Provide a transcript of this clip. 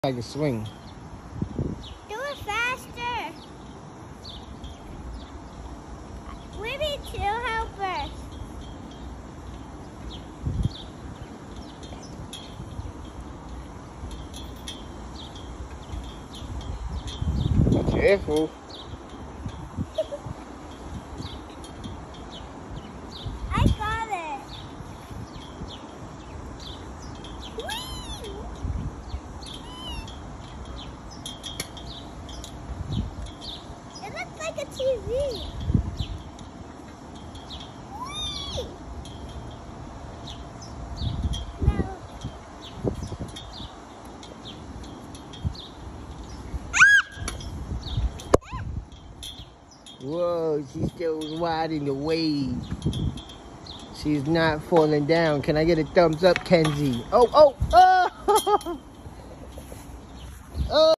Like a swing. Do it faster. We need two helpers. Be careful. I got it. Whee! It looks like a TV. Whee! No. Whoa, she's still riding the wave. She's not falling down. Can I get a thumbs up, Kenzie? Oh, oh, oh! Oh!